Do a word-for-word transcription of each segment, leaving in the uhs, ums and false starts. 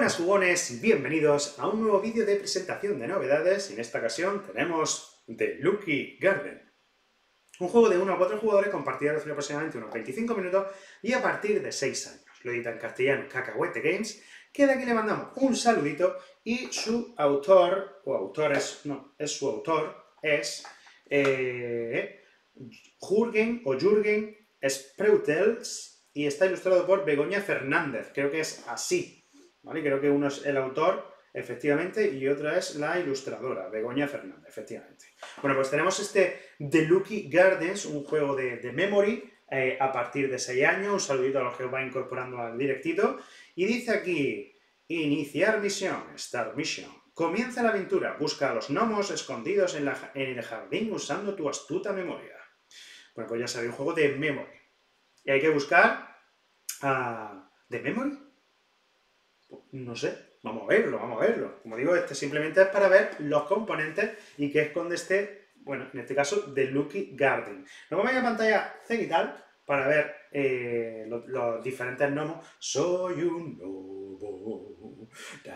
Buenas jugones y bienvenidos a un nuevo vídeo de presentación de novedades, y en esta ocasión tenemos The Lucky Garden. Un juego de uno a cuatro jugadores con partida de aproximadamente unos veinticinco minutos y a partir de seis años. Lo edita en castellano Cacahuete Games, que de aquí le mandamos un saludito, y su autor, o autores, no, es su autor, es eh, Jürgen o Jürgen Spreutels, y está ilustrado por Begoña Fernández, creo que es así. ¿Vale? Creo que uno es el autor, efectivamente, y otra es la ilustradora, Begoña Fernández, efectivamente. Bueno, pues tenemos este The Lucky Gardens, un juego de, de memory, eh, a partir de seis años, un saludito a los que os va incorporando al directito, y dice aquí, iniciar misión, start mission. Comienza la aventura, busca a los gnomos escondidos en, la, en el jardín usando tu astuta memoria. Bueno, pues ya sabéis, un juego de memory. Y hay que buscar a... ¿de memory? No sé, vamos a verlo, vamos a verlo. Como digo, este simplemente es para ver los componentes y qué esconde este, bueno, en este caso, The Lucky Garden. Nos vamos a ir a pantalla cenital para ver eh, los, los diferentes gnomos. Soy un gnomo.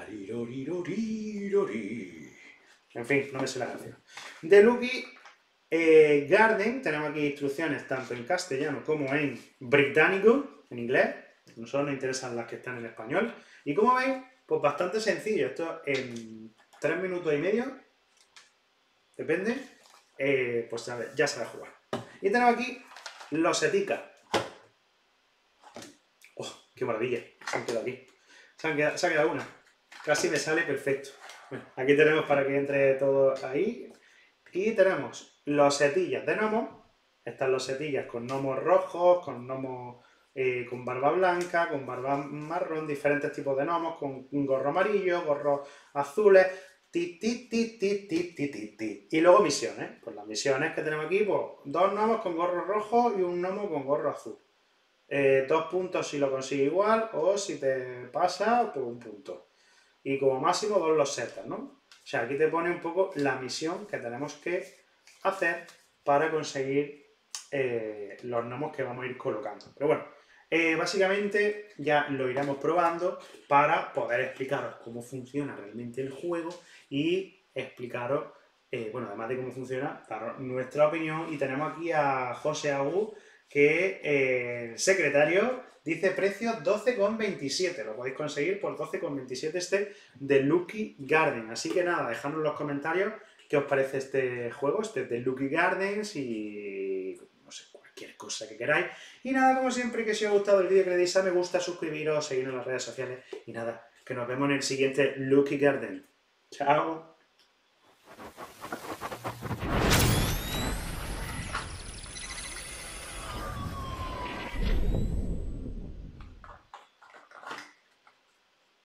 En fin, no me sé la canción. The Lucky eh, Garden, tenemos aquí instrucciones tanto en castellano como en británico, en inglés. Nosotros nos interesan las que están en español. Y como veis, pues bastante sencillo. Esto en tres minutos y medio, depende, eh, pues ya sabe jugar. Y tenemos aquí los seticas. ¡Oh, qué maravilla! Se han quedado aquí. Se, han quedado, se ha quedado una. Casi me sale perfecto. Bueno, aquí tenemos para que entre todo ahí. Y tenemos los setillas de gnomos. Están los setillas con gnomos rojos, con gnomos... Eh, con barba blanca, con barba marrón, diferentes tipos de gnomos, con un gorro amarillo, gorros azules, ti, ti, ti, ti, ti, ti, ti, ti. Y luego misiones. Pues las misiones que tenemos aquí, pues dos gnomos con gorro rojo y un gnomo con gorro azul. Eh, dos puntos si lo consigues igual, o si te pasa, pues un punto. Y como máximo dos losetas, ¿no? O sea, aquí te pone un poco la misión que tenemos que hacer para conseguir eh, los gnomos que vamos a ir colocando. Pero bueno, Eh, básicamente ya lo iremos probando para poder explicaros cómo funciona realmente el juego y explicaros, eh, bueno, además de cómo funciona, daros nuestra opinión. Y tenemos aquí a José Agú, que eh, el secretario dice precio doce con veintisiete, lo podéis conseguir por doce con veintisiete este de Lucky Garden. Así que nada, dejadnos en los comentarios qué os parece este juego, este de Lucky Gardens, y no sé, cualquier cosa que queráis. Y nada, como siempre, que si os ha gustado el vídeo, que le deis a me gusta, suscribiros, seguirnos en las redes sociales. Y nada, que nos vemos en el siguiente Lucky Garden. ¡Chao!